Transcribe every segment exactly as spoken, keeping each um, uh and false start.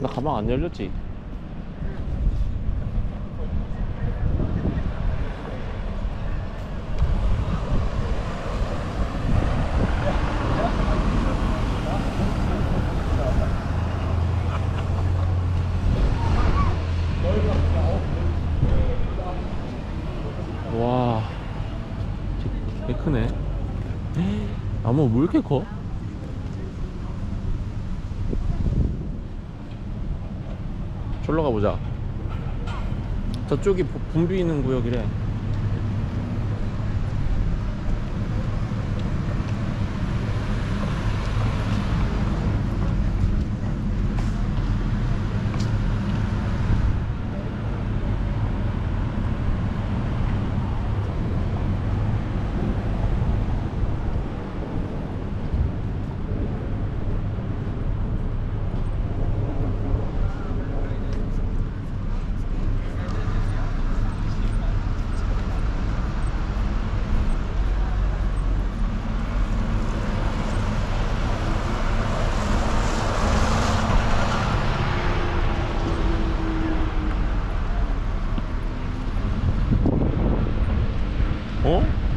나 가방 안 열렸지? 와, 개 크네. 나무 왜 이렇게 커? 저로 가보자. 저쪽이 붐비 있는 구역이래. 어?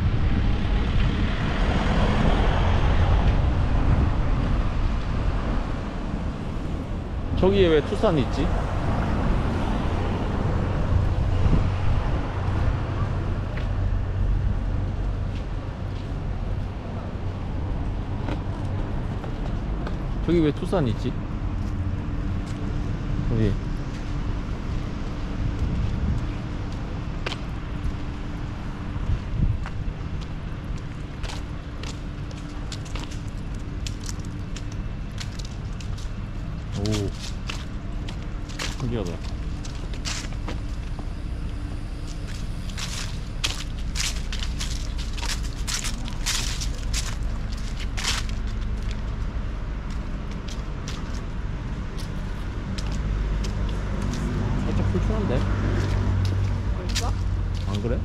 저기에 왜 투싼이 있지? 저기 왜 투싼이 있지? 여기. 오, 신기하다. 살짝 불편한데? 벌써? 안 그래?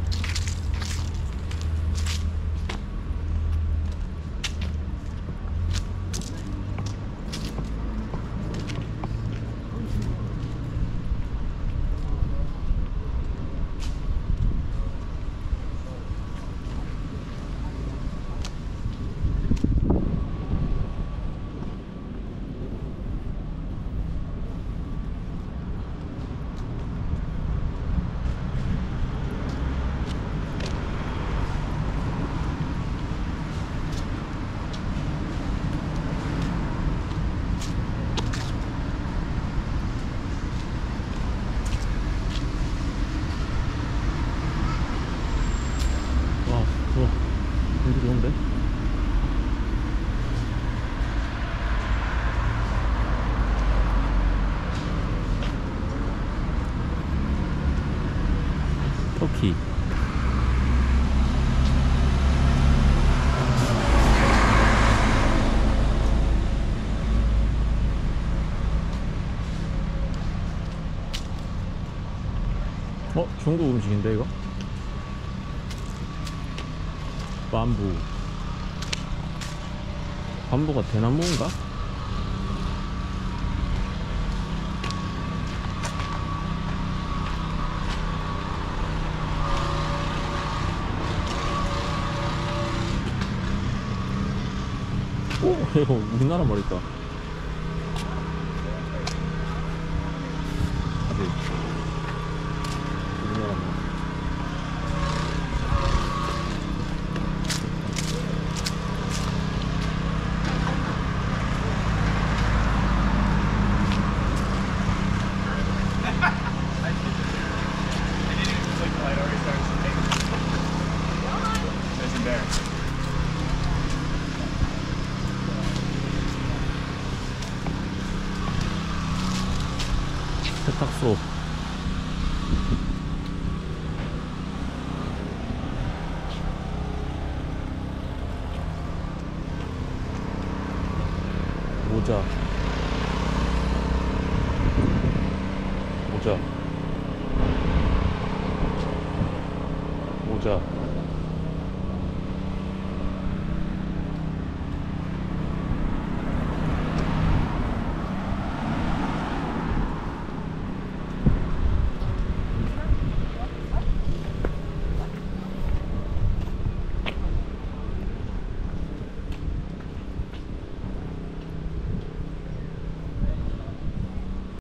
와, 좋아. 공기 좋은데? 터키. 어? 중국 음식인데 이거? 밤부. 밤부가 대나무인가? 오, 이거 우리나라 말이다. 아직 우리나라 말. 세탁소. 모자. 모자.